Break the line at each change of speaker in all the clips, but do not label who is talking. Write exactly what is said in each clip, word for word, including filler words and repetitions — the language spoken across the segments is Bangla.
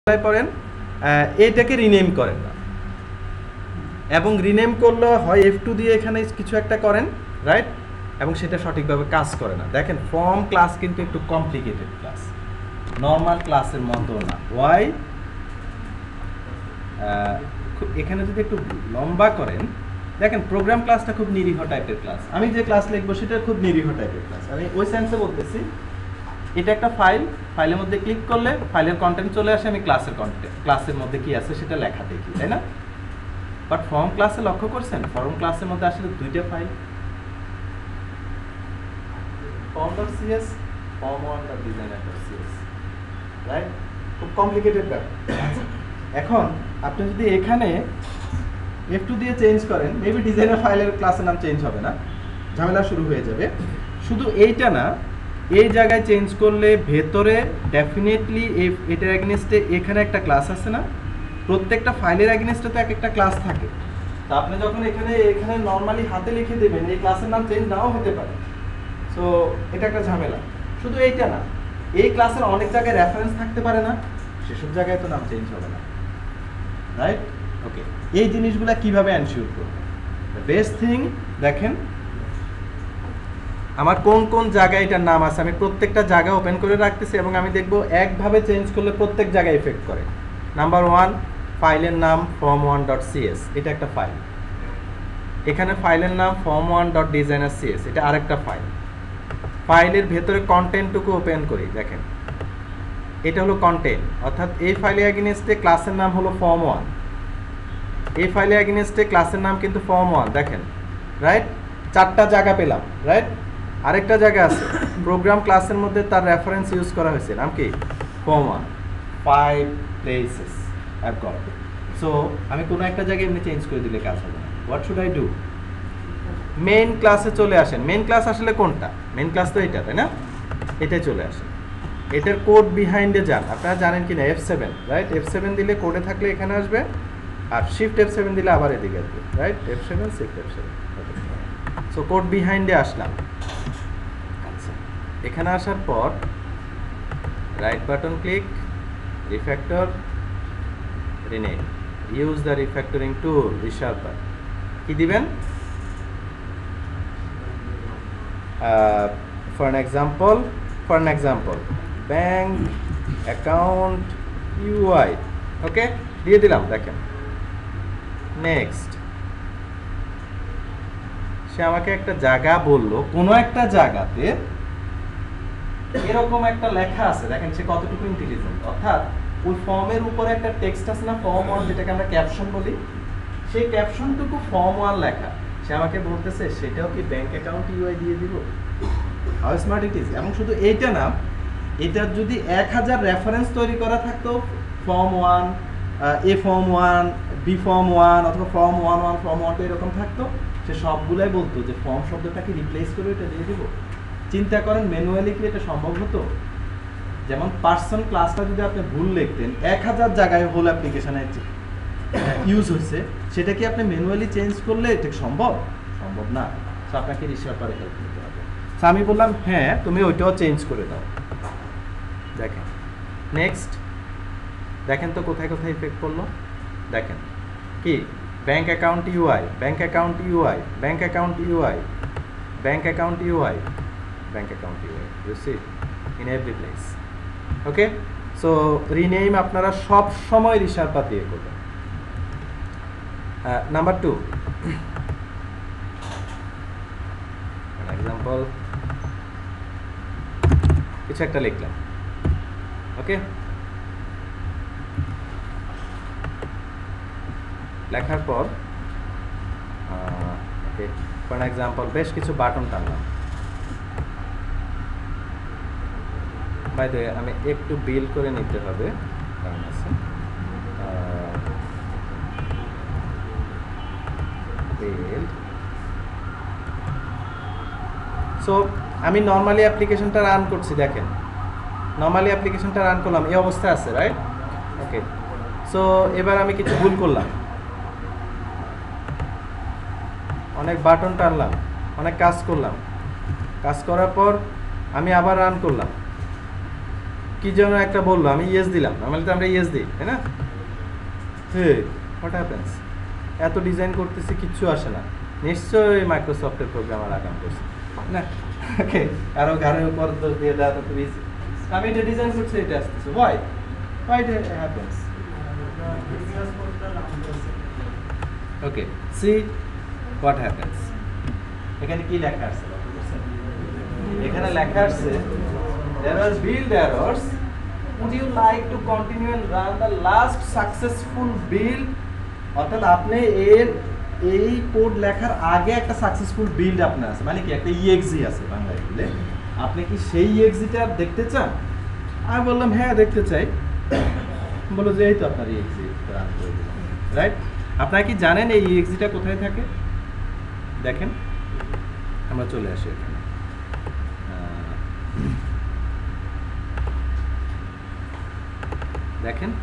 করেন এটাকে রিনেম করেন না, এবং রিনেম করলে হয় এফ টু দিয়ে এখানে কিছু একটা করেন, রাইট, এবং সেটা সঠিকভাবে কাজ করে না। দেখেন ফর্ম ক্লাস কিন্তু একটু কমপ্লিকেটেড ক্লাস, নর্মাল ক্লাসের মতো না। ওয়াই এখানে যদি একটু লম্বা করেন, দেখেন প্রোগ্রাম ক্লাসটা খুব নিরীহ টাইপের ক্লাস। আমি যে ক্লাস লিখবো সেটা খুব নিরীহ টাইপের ক্লাস। আমি ওই সেন্সে বলতেছি, এটা একটা ফাইল, ফাইলের মধ্যে ক্লিক করলে ফাইলের কন্টেন্ট চলে আসে, আমি ক্লাসের কন্টেন্ট ক্লাসের মধ্যে কি আছে সেটা লেখা দেখি, তাই না? বাট ফর্ম ক্লাসে লক্ষ্য করছেন, ফর্ম ক্লাসের মধ্যে আসলে দুইটা ফাইল, form.cs, form1.designer.cs, রাইট? খুব কমপ্লিকেটেড ব্যাপার। এখন আপনি যদি এখানে এফ টু দিয়ে চেঞ্জ করেন, মেবি ডিজাইনার ফাইলের ক্লাসের নাম চেঞ্জ হবে না, ঝামেলা শুরু হয়ে যাবে। শুধু এইটা না, এই জায়গায় চেঞ্জ করলে ভেতরে ডেফিনেটলি এটার এগেনস্টে এখানে একটা ক্লাস আছে না, প্রত্যেকটা ফাইলের এগেনস্টে তো এক একটা ক্লাস থাকে। তো আপনি যখন এখানে এখানে নর্মালি হাতে লিখে দেবেন, এই ক্লাসের নাম চেঞ্জ নাও হতে পারে। সো এটা একটা ঝামেলা। শুধু এইটা না, এই ক্লাসের অনেক জায়গায় রেফারেন্স থাকতে পারে না, সেসব জায়গায় তো নাম চেঞ্জ হবে না, রাইট? ওকে, এই জিনিসগুলো কিভাবে এনশিওর করব? দ্য বেস্ট থিং, দেখেন আমার কোন কোন জায়গায় এটার নাম আছে, আমি প্রত্যেকটা জায়গা ওপেন করে রাখতেছি এবং আমি দেখব একভাবে চেঞ্জ করলে প্রত্যেক জায়গায় এফেক্ট করে। নাম্বার ওয়ান, ফাইলের নাম ফর্ম ওয়ান ডট সিএস, এটা একটা ফাইল। এখানে ফাইলের নাম form one dot designer CS, এটা আরেকটা ফাইল। ফাইলের ভেতরে কন্টেন্টটুকু ওপেন করি, দেখেন এটা হলো কন্টেন্ট, অর্থাৎ এই ফাইলে এগেইনস্টে ক্লাসের নাম হলো ফর্ম ওয়ান, এই ফাইলে এগেইনস্টে ক্লাসের নাম কিন্তু ফর্ম ওয়ান, দেখেন, রাইট? চারটা জায়গা পেলাম, রাইট? আরেকটা জায়গা আছে প্রোগ্রাম ক্লাসের মধ্যে তার রেফারেন্স ইউজ করা হয়েছে, নাম কি? Form one, five places I've got. So আমি কোনো একটা জায়গায় এমনি চেঞ্জ করে দিলে কাজ হবে না। What should I do? Main ক্লাসে চলে আসেন। মেইন ক্লাস আসলে কোনটা? মেইন ক্লাস তো এটা, তাই না? এটাই চলে আসেন। এটার কোড বিহাইন্ডে যান, আপনারা জানেন কি না? F seven, right? F seven দিলে কোডে থাকলে এখানে আসবে, আর শিফট এফ সেভেন দিলে আবার এদিকে আসবে, right? F seven, shift F seven. So code বিহাইন্ডে আসলাম। আচ্ছা, এখানে আসার পর right button click, refactor, rename, use the refactoring tool, resharper. কি দিবেন? Uh, for an example, for an example, bank account U I, okay, দিয়ে দিলাম, দেখেন। নেক্সট, সে আমাকে একটা জায়গা বললো, কোনো একটা জায়গাতে এরকম একটা লেখা আছে, দেখেন সে কতটুকু ইন্টেলিজেন্ট। অর্থাৎ ওই ফর্মের উপরে একটা টেক্সট আছে না, ফর্ম ওয়ান, যেটাকে আমরা ক্যাপশন বলি, সেই ক্যাপশনটুকু ফর্ম ওয়ান লেখা। সে আমাকে বলতেছে সেটাও কি ব্যাংক অ্যাকাউন্ট ইউআই দিয়ে দিব। How smart it is! এবং শুধু এইটা না, এটার যদি এক হাজার রেফারেন্স তৈরি করা থাকতো, form one, A form one, B form one, অথবা form one one, form one two, এরকম থাকতো, সে সবগুলাই বলতো যে ফর্ম শব্দটাকে রিপ্লেস করে এটা দিয়ে দিব। চিন্তা করেন ম্যানুয়ালি কি এটা সম্ভব হতো? যেমন পার্সন ক্লাসটা যদি আপনি ভুল লিখতেন, এক হাজার জায়গায় হোল অ্যাপ্লিকেশনে ইউজ হয়েছে, সেটা কি আপনি ম্যানুয়ালি চেঞ্জ করলে এটা সম্ভব? সম্ভব না। সো আপনাকে রিশার্পারে হেল্প নিতে হবে। সো আমি বললাম হ্যাঁ, তুমি ওইটাও চেঞ্জ করে দাও। দেখেন নেক্সট, দেখেন তো কোথায় কোথায় ইফেক্ট করলো। দেখেন কি, bank account UI, bank account UI, bank account UI, bank account UI, bank account UI, you see in every place. Okay, so rename আপনারা সব সময় রিশার্পার দিয়ে করবেন। নাম্বার টু, এক্সাম্পল কিছু একটা লিখলাম, ওকে, লেখার পর ওকে, ফর এক্সাম্পল বেশ কিছু বাটন টানলাম। বাই দ্য ওয়ে, আমি একটু বিল করে নিতে হবে, কারণ আছে বিল। সো আমি নর্মালি অ্যাপ্লিকেশনটা রান করছি, দেখেন নর্মালি অ্যাপ্লিকেশনটা রান করলাম, এই অবস্থায় আছে, রাইট? ওকে, সো এবার আমি কিছু ভুল করলাম, অনেক বাটন টানলাম, অনেক কাজ করলাম, কাজ করার পর আমি আবার রান করলাম, কি যেন একটা বললো, আমি ইয়েস দিলাম, নর্মালি তো আমরা ইয়েস দিই তাই না? হে হোয়াট হ্যাপেন্স, এত ডিজাইন করতেছি কিচ্ছু আসে না, নিশ্চয়ই মাইক্রোসফটের প্রোগ্রামার আগাম করছে না। ওকে, আরো গানের উপর দোষ দিয়ে দেওয়া তো খুব ইজি। আমি এটা ডিজাইন করছি, এটা আসতেছে, why why it happens. Okay, see what happens. এখানে কি লেখা আছে? এখানে লেখা আছে there are build errors, would you like to continue and run the last successful build? অর্থাৎ আপনি এর এই কোড লেখার আগে একটা সাকসেসফুল বিল্ড আপনার আছে, মানে কি একটা ইএক্সি আছে বাংলায় বলে, আপনি কি সেই ইএক্সিটা দেখতে চান? আমি বললাম হ্যাঁ দেখতে চাই। বললো যে এই তো আপনার ইএক্সি রান করে দিলাম, রাইট? আপনারা কি জানেন এই ইএক্সিটা কোথায় থাকে? দেখেন, আমরা চলে আসি এখানে, দেখেন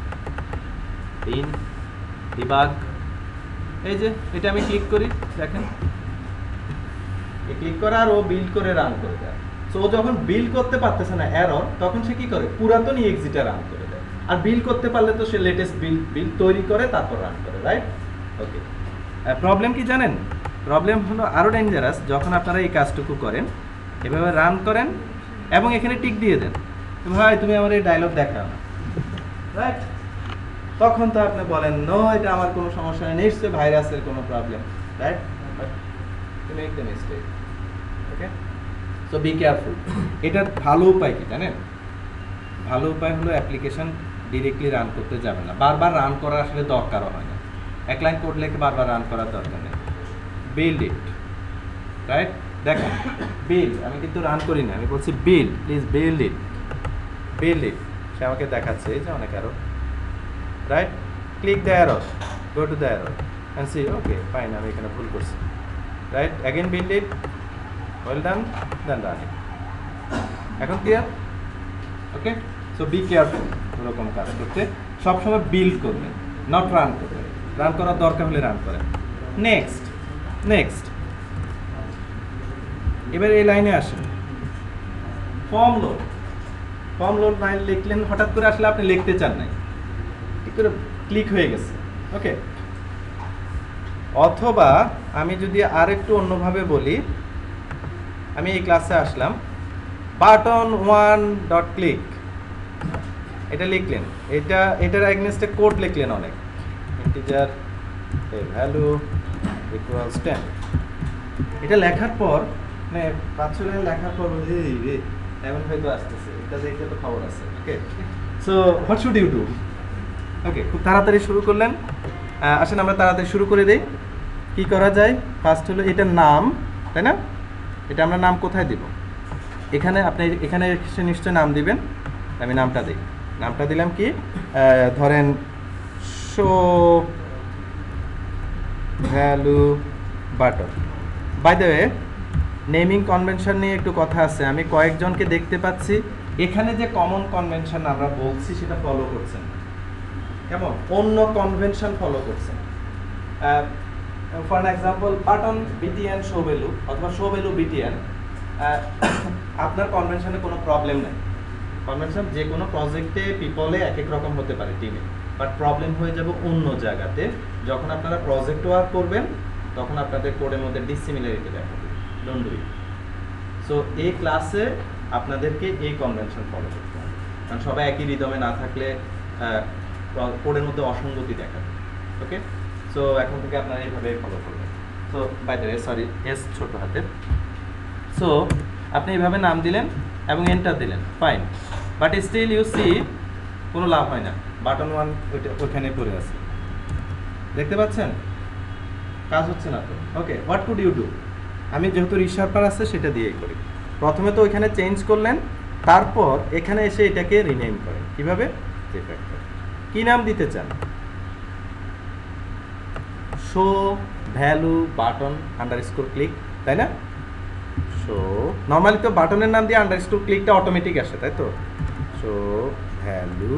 ইন ডিবাগ, এই যে এটা আমি ক্লিক করি, দেখেন এই ক্লিক করে আর ও বিল্ড করে রান করে দেয়। সো ও যখন বিল্ড করতে পারতেছে না এরর, তখন সে কি করে পুরাতন ইএক্সিটা রান করে দেয়, আর বিল্ড করতে পারলে তো সে লেটেস্ট বিল্ড বিল্ড তৈরি করে তারপর রান করে, রাইট? ওকে, প্রবলেম কি জানেন? প্রবলেম হলো আরও ডেঞ্জারাস, যখন আপনারা এই কাজটুকু করেন, এভাবে রান করেন এবং এখানে টিক দিয়ে দেন, ভাই তুমি আমার এই ডায়লগ দেখাও না, রাইট? তখন তো আপনি বলেন নো, এটা আমার কোনো সমস্যা নেই, নিশ্চয়ই ভাইরাসের কোনো problem, right? But to make the mistake, okay? So be careful. এটার ভালো উপায় কি জানেন? ভালো উপায় হলো অ্যাপ্লিকেশন ডিরেক্টলি রান করতে যাবে না, বারবার রান করার আসলে দরকারও হয় না। এক লাইন কোড লিখে বারবার রান করার দরকার নেই, বিল্ড ইট, রাইট? দেখেন বিল্ড, আমি কিন্তু রান করি না, আমি বলছি build, please build it, build it. সে আমাকে দেখাচ্ছে এই যে অনেক arrow, right? Click the arrow, go to the arrow and see okay fine, আমি এখানে ভুল করছি, right? Again build it, well done, then run it. এখন clear? Okay, so be careful ওরকম কাজ করতে, সবসময় বিল্ড করবেন, নট রান করবেন। রান করার দরকার হলে রান করেন। নেক্সট নেক্সট এবার এই লাইনে আসেন, form load. Form load line লিখলেন, হঠাৎ করে আসলে আপনি লিখতে চান নাই, ঠিক করে ক্লিক হয়ে গেছে, ওকে? অথবা আমি যদি আর একটু অন্যভাবে বলি, আমি এই ক্লাসে আসলাম, বাটন ওয়ান ডট ক্লিক, এটা লিখলেন, এটা এটার এগেনস্টে কোড লিখলেন অনেক, integer a value equals ten. এটা লেখার পর মানে পাঁচ ছ লাইন লেখার পর এই রে এমন হয়তো আসতেছে, এটা দেখে তো খবর আছে, okay? So what should you do? Okay, খুব তাড়াতাড়ি শুরু করলেন, আসেন আমরা তাড়াতাড়ি শুরু করে দিই। কি করা যায়? ফার্স্ট হলো এটার নাম, তাই না? এটা আমরা নাম কোথায় দিব? এখানে আপনি এখানে এসে নিশ্চয় নাম দিবেন, আমি নামটা দিই। নামটা দিলাম কি, ধরেন show value button. By the way, naming convention নিয়ে একটু কথা আছে, আমি কয়েকজনকে দেখতে পাচ্ছি এখানে যে কমন কনভেনশন আমরা বলছি সেটা ফলো করছেন না, কেমন অন্য কনভেনশন ফলো করছেন। For example button BTN show value অথবা শো ভ্যালু বিটিএন, আপনার কনভেনশনে কোনো প্রবলেম নেই। কনভেনশন যে কোনো প্রজেক্টে পিপলে এক এক রকম হতে পারে টিমে, বাট প্রবলেম হয়ে যাবে অন্য জায়গাতে। যখন আপনারা প্রজেক্ট ওয়ার্ক করবেন তখন আপনাদের কোডের মধ্যে ডিসিমিলারিটি দেখা দেবে, ডোন্ট ডু ইট। সো এই ক্লাসে আপনাদেরকে এই কনভেনশন ফলো করতে হবে, কারণ সবাই একই রিদমে না থাকলে কোডের মধ্যে অসঙ্গতি দেখা দেবে, ওকে? সো এখন থেকে আপনারা এইভাবে ফলো করবেন। So by the way, sorry S ছোট হাতের। সো আপনি এইভাবে নাম দিলেন এবং এন্টার দিলেন, fine, but still you see কোনো লাভ হয় না, বাটন ওয়ান ওইটা ওইখানে পড়ে আছে, দেখতে পাচ্ছেন? কাজ হচ্ছে না তো। Okay, what could you do? আমি যেহেতু রিশার্পার আছে সেটা দিয়েই করি। প্রথমে তো ওইখানে চেঞ্জ করলেন, তারপর এখানে এসে এটাকে রিনেম করেন। কীভাবে? কি নাম দিতে চান? Show value button underscore click, তাই না? শো নর্মালি তো বাটনের নাম দিয়ে আন্ডার স্কোর ক্লিকটা অটোমেটিক আসে, তাই তো? Show value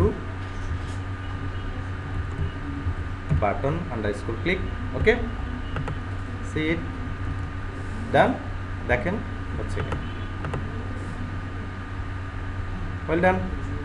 button underscore click, okay? See it done, দেখেন হচ্ছে কি, ওয়েল ডান।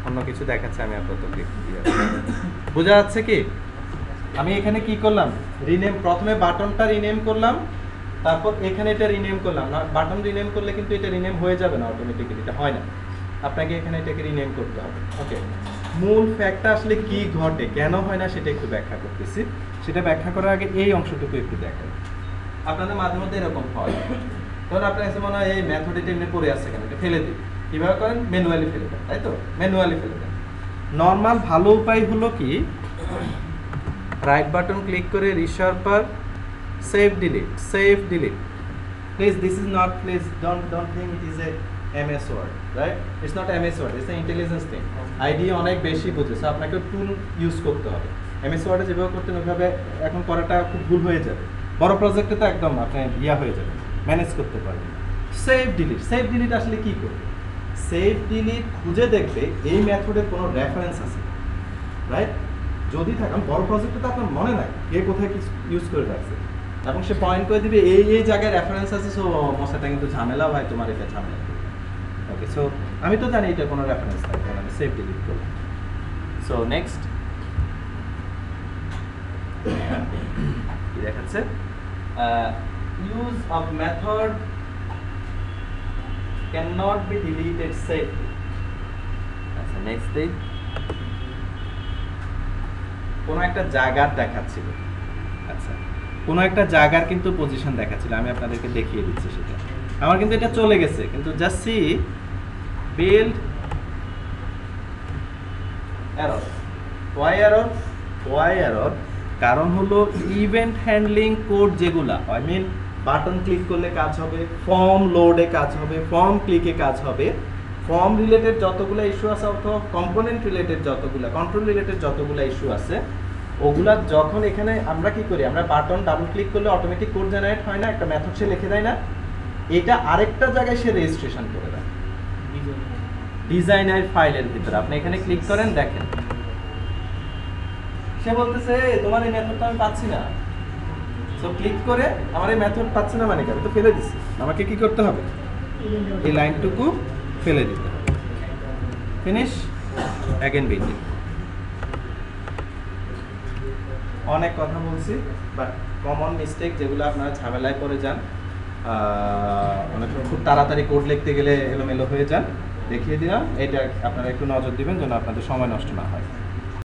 অন্য কিছু দেখাচ্ছে, আমি আপাতত ক্লিক দিয়ে বোঝা যাচ্ছে কি? আমি এখানে কি করলাম, রিনেম, প্রথমে বাটনটা রিনেম করলাম, তারপর এখানে এটা রিনেম করলাম না। বাটন রিনেম করলে কিন্তু এটা রিনেম হয়ে যাবে না অটোমেটিক্যালি, এটা হয় না, আপনাকে এখানে এটাকে রিনেম করতে হবে। ওকে, মূল ফ্যাক্টটা আসলে কি ঘটে, কেন হয় না সেটা একটু ব্যাখ্যা করতেছি। সেটা ব্যাখ্যা করার আগে এই অংশটুকু একটু দেখেন। আপনাদের মাঝে মধ্যে এরকম হয়, তখন আপনার কাছে মনে হয় এই মেথডে এমনি পড়ে আছে কেন, এটা ফেলে দিই। কীভাবে করেন, ম্যানুয়ালি ফেলে দেন, তাই তো? ম্যানুয়ালি ফেলে দেন। নর্মাল ভালো উপায় হলো কি, রাইট বাটন ক্লিক করে ReSharper, save delete, save delete. Please this is not, please don't don't think it is a MS Word, right? It's not MS Word, it's a intelligence thing. ID অনেক বেশি বুঝে, সো আপনাকে টুল ইউজ করতে হবে। এমএস ওয়ার্ডে যেভাবে করতেন ওইভাবে এখন করাটা খুব ভুল হয়ে যাবে। বড় প্রজেক্টে তো একদম আপনি ইয়া হয়ে যাবে, ম্যানেজ করতে পারবেন। সেভ ডিলিট, সেভ ডিলিট আসলে কি করবে? সেভ ডিলিট খুঁজে দেখবে এই মেথডের কোনো রেফারেন্স আছে, রাইট? যদি থাকে, বড় প্রজেক্টে তো আপনার মনে নাই কে কোথায় কি ইউজ করে রাখছে, এবং সে পয়েন্ট করে দিবে এই এই জায়গায় রেফারেন্স আছে, সো মশাটা কিন্তু ঝামেলা হয়, তোমার এটা ঝামেলা। ওকে, সো আমি তো জানি এটা কোনো রেফারেন্স নাই, কারণ আমি সেভ ডিলিট করলাম। সো নেক্সট কি দেখাচ্ছে, use of method cannot be deleted safely. আচ্ছা, নেক্সট দিই, কোনো একটা জায়গার দেখাচ্ছিল। আচ্ছা, কোনো একটা জায়গার কিন্তু পজিশন দেখাচ্ছিল, আমি আপনাদেরকে দেখিয়ে দিচ্ছি সেটা। আমার কিন্তু এটা চলে গেছে, কিন্তু just see build error. Why error? Why error কারণ হলো ইভেন্ট হ্যান্ডলিং কোড যেগুলা, আই মিন বাটন ক্লিক করলে কাজ হবে, ফর্ম লোডে কাজ হবে, ফর্ম ক্লিকে কাজ হবে, ফর্ম রিলেটেড যতগুলো ইস্যু আছে অথবা কম্পোনেন্ট রিলেটেড যতগুলো, কন্ট্রোল রিলেটেড যতগুলো ইস্যু আছে, ওগুলা যখন এখানে আমরা কি করি, আমরা বাটন ডাবল ক্লিক করলে অটোমেটিক কোড জেনারেট হয় না, একটা মেথড সে লিখে দেয় না, এটা আরেকটা জায়গায় সে রেজিস্ট্রেশন করে দেয় ডিজাইনার ফাইলের ভিতরে। আপনি এখানে ক্লিক করেন, দেখেন সে বলতেছে তোমার এই মেথডটা আমি পাচ্ছি না। সো ক্লিক করে আমার এই মেথড পাচ্ছি না মানে কি, আমি তো ফেলে দিচ্ছি, আমাকে কি করতে হবে, এই লাইনটুকু ফেলে দিতে হবে। Finish, again building. অনেক কথা বলছি, বাট কমন মিস্টেক যেগুলো আপনারা ঝামেলায় পড়ে যান, অনেক খুব তাড়াতাড়ি কোড লিখতে গেলে এলোমেলো হয়ে যান, দেখিয়ে দিলাম। এটা আপনারা একটু নজর দিবেন যেন আপনাদের সময় নষ্ট না হয়।